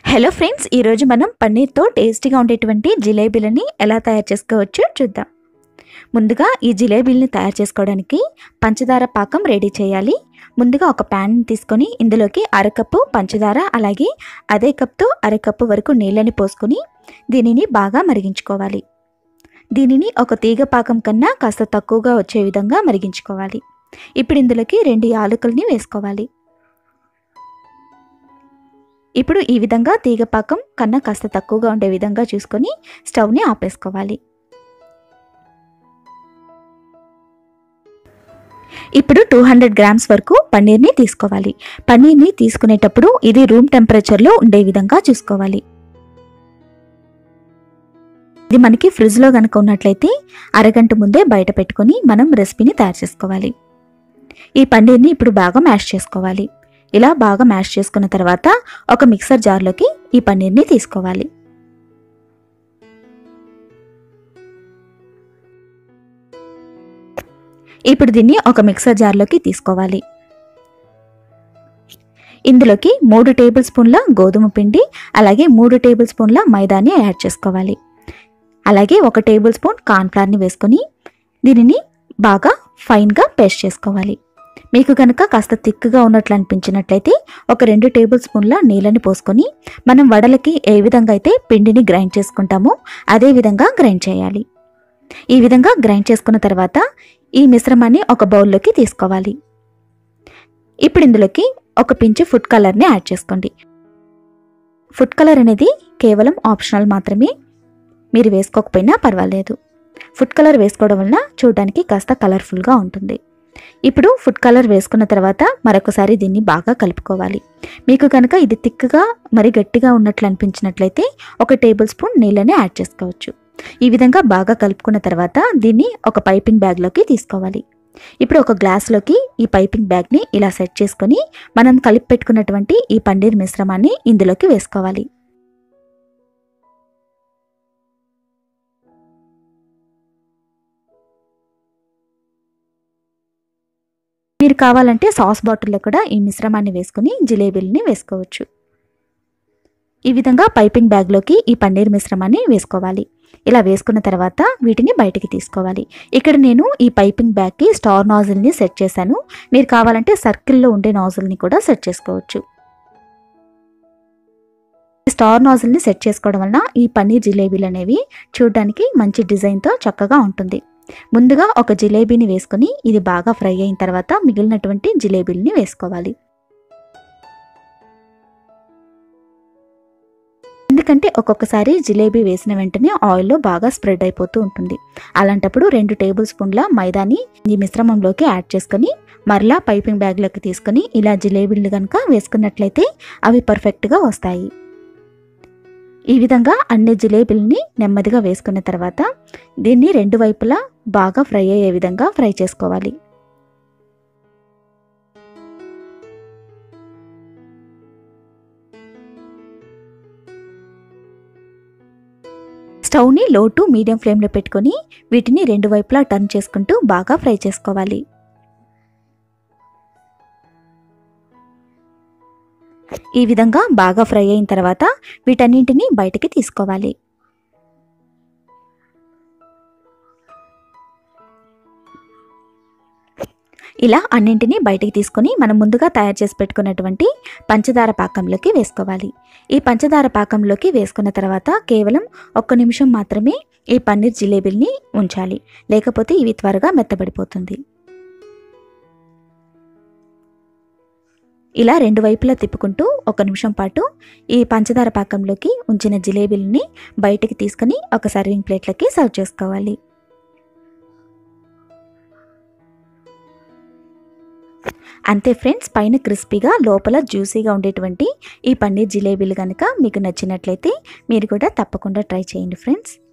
Hello friends, ఈరోజు మనం పన్నీర్తో టేస్టీగా ఉండేటువంటి జిలేబీలని ఎలా తయారు చేసుకోవచ్చో చూద్దాం. ముందుగా ఈ జిలేబీలని తయారు చేసుకోవడానికి పంచదార పాకం రెడీ చేయాలి. ముందుగా ఒక ప్యాన్ తీసుకొని ఇందులోకి అరకప్పు పంచదార, అలాగే అదే కప్తో అరకప్పు వరకు నీళ్ళని పోసుకొని దీనిని బాగా మరిగించుకోవాలి. దీనిని ఒక తీగ పాకం కన్నా కాస్త తక్కువగా వచ్చే విధంగా మరిగించుకోవాలి. ఇప్పుడు ఇందులోకి 2 యాలకుల్ని వేసుకోవాలి. ఇప్పుడు ఈ విధంగా తీగ పాకం కన్నా కాస్త తక్కువగా ఉండే విధంగా చూసుకొని స్టవ్ని ఆపేసుకోవాలి. ఇప్పుడు 200 గ్రామ్స్ వరకు పన్నీర్ని తీసుకోవాలి. పన్నీర్ని తీసుకునేటప్పుడు ఇది రూమ్ టెంపరేచర్లో ఉండే విధంగా చూసుకోవాలి. ఇది మనకి ఫ్రిడ్జ్లో కనుక ఉన్నట్లయితే అరగంట ముందే బయట పెట్టుకొని మనం రెసిపీని తయారు చేసుకోవాలి. ఈ పన్నీర్ని ఇప్పుడు బాగా మ్యాష్ చేసుకోవాలి. ఇలా బాగా మ్యాష్ చేసుకున్న తర్వాత ఒక మిక్సర్ జార్లోకి ఈ పన్నీర్ని తీసుకోవాలి. ఇప్పుడు దీన్ని ఒక మిక్సర్ జార్లోకి తీసుకోవాలి. ఇందులోకి 3 టేబుల్ స్పూన్ల గోధుమ పిండి, అలాగే 3 టేబుల్ స్పూన్ల మైదాని యాడ్ చేసుకోవాలి. అలాగే 1 టేబుల్ స్పూన్ కార్న్ఫ్లవర్ని వేసుకొని దీనిని బాగా ఫైన్గా పేస్ట్ చేసుకోవాలి. మీకు కనుక కాస్త థిక్గా ఉన్నట్లు అనిపించినట్లయితే ఒక 2 టేబుల్ స్పూన్ల నీళ్ళని పోసుకొని మనం వడలకి ఏ విధంగా అయితే పిండిని గ్రైండ్ చేసుకుంటామో అదే విధంగా గ్రైండ్ చేయాలి. ఈ విధంగా గ్రైండ్ చేసుకున్న తర్వాత ఈ మిశ్రమాన్ని ఒక బౌల్లోకి తీసుకోవాలి. ఇప్పుడు ఇందులోకి ఒక పించు ఫుడ్ కలర్ని యాడ్ చేసుకోండి. ఫుడ్ కలర్ అనేది కేవలం ఆప్షనల్ మాత్రమే, మీరు వేసుకోకపోయినా పర్వాలేదు. ఫుడ్ కలర్ వేసుకోవడం వలన చూడడానికి కాస్త కలర్ఫుల్గా ఉంటుంది. ఇప్పుడు ఫుడ్ కలర్ వేసుకున్న తర్వాత మరొకసారి దీన్ని బాగా కలుపుకోవాలి. మీకు కనుక ఇది థిక్గా మరి గట్టిగా ఉన్నట్లు అనిపించినట్లయితే 1 టేబుల్ స్పూన్ నీళ్ళని యాడ్ చేసుకోవచ్చు. ఈ విధంగా బాగా కలుపుకున్న తర్వాత దీన్ని ఒక పైపింగ్ బ్యాగ్లోకి తీసుకోవాలి. ఇప్పుడు ఒక గ్లాస్లోకి ఈ పైపింగ్ బ్యాగ్ని ఇలా సెట్ చేసుకొని మనం కలిపి పెట్టుకున్నటువంటి ఈ పన్నీర్ మిశ్రమాన్ని ఇందులోకి వేసుకోవాలి. మీరు కావాలంటే సాస్ బాటిల్లో కూడా ఈ మిశ్రమాన్ని వేసుకుని జిలేబీలని వేసుకోవచ్చు. ఈ విధంగా పైపింగ్ బ్యాగ్లోకి ఈ పన్నీర్ మిశ్రమాన్ని వేసుకోవాలి. ఇలా వేసుకున్న తర్వాత వీటిని బయటికి తీసుకోవాలి. ఇక్కడ నేను ఈ పైపింగ్ బ్యాగ్కి స్టార్ నాజిల్ని సెట్ చేశాను. మీరు కావాలంటే సర్కిల్లో ఉండే నాజిల్ని కూడా సెట్ చేసుకోవచ్చు. స్టార్ నాజిల్ని సెట్ చేసుకోవడం వలన ఈ పన్నీర్ జిలేబీలు అనేవి చూడడానికి మంచి డిజైన్తో చక్కగా ఉంటుంది. ముందుగా ఒక జిలేబీని వేసుకొని ఇది బాగా ఫ్రై అయిన తర్వాత మిగిలినటువంటి జిలేబీలని వేసుకోవాలి. ఎందుకంటే ఒక్కొక్కసారి జిలేబీ వేసిన వెంటనే ఆయిల్లో బాగా స్ప్రెడ్ అయిపోతూ ఉంటుంది. అలాంటప్పుడు 2 టేబుల్ స్పూన్ల మైదాని ఈ మిశ్రమంలోకి యాడ్ చేసుకొని మరలా పైపింగ్ బ్యాగ్లోకి తీసుకొని ఇలా జిలేబీలు కనుక వేసుకున్నట్లయితే అవి పర్ఫెక్ట్గా వస్తాయి. ఈ విధంగా అన్ని జిలేబీలని నెమ్మదిగా వేసుకున్న తర్వాత దీన్ని 2 వైపులా బాగా ఫ్రై అయ్యే విధంగా ఫ్రై చేసుకోవాలి. స్టవ్ని లో టు మీడియం ఫ్లేమ్లో పెట్టుకొని వీటిని 2 వైపులా టర్న్ చేసుకుంటూ బాగా ఫ్రై చేసుకోవాలి. ఈ విధంగా బాగా ఫ్రై అయిన తర్వాత వీటన్నింటినీ బయటికి తీసుకోవాలి. ఇలా అన్నింటినీ బయటికి తీసుకొని మనం ముందుగా తయారు చేసి పెట్టుకున్నటువంటి పంచదార పాకంలోకి వేసుకోవాలి. ఈ పంచదార పాకంలోకి వేసుకున్న తర్వాత కేవలం 1 నిమిషం మాత్రమే ఈ పన్నీర్ జిలేబీల్ని ఉంచాలి, లేకపోతే ఇవి త్వరగా మెత్తబడిపోతుంది. ఇలా 2 వైపులా తిప్పుకుంటూ 1 నిమిషం పాటు ఈ పంచదార పాకంలోకి ఉంచిన జిలేబీలని బయటికి తీసుకొని ఒక సర్వింగ్ ప్లేట్లకి సర్వ్ చేసుకోవాలి. అంతే ఫ్రెండ్స్, పైన క్రిస్పీగా లోపల జ్యూసీగా ఉండేటువంటి ఈ పన్నీర్ జిలేబీలు కనుక మీకు నచ్చినట్లయితే మీరు కూడా తప్పకుండా ట్రై చేయండి ఫ్రెండ్స్.